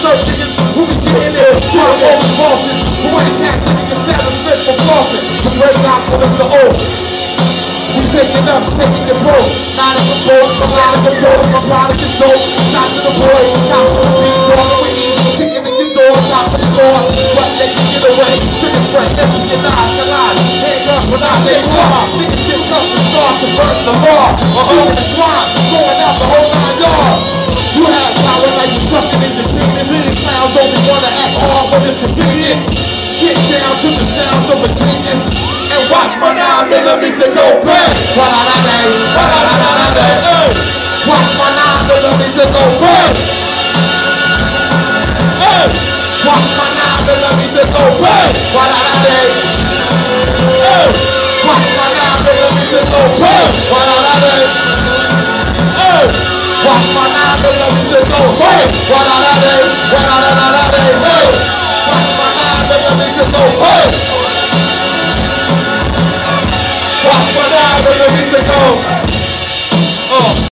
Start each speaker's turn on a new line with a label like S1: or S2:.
S1: shirt niggas who be getting it. All those bosses who ain't catching the establishment for flossing. The great gospel is the oath. We taking up, taking your post. Not in the post, but not in the post. My product is dope. Shots to the boy, cops on the beat, rolling with E. Kicking in your door, top of the door. But they can get away. Trigger spray, that's when your knives collide. Handguns, but not they claw. Niggas get tough to start to burn the law. Or the swine, going out the whole 9 yards. You have power like you're tucking in your penis. These clowns only wanna act hard when it's convenient. Get down to the sounds of a genius and watch my 9mm go bang. Wa-da-da-day, wa-da-da-da-day, hey. Watch my 9mm go bang. Hey. Watch my 9mm go bang. Wa-da-da-day, hey. Watch my 9mm go bang. Wa-da-da-day, hey. Watch my 9mm go bang. Wa-da-da-day, wa-da-da-da-day, hey. Watch my 9mm go bang. Watch my 9mm go.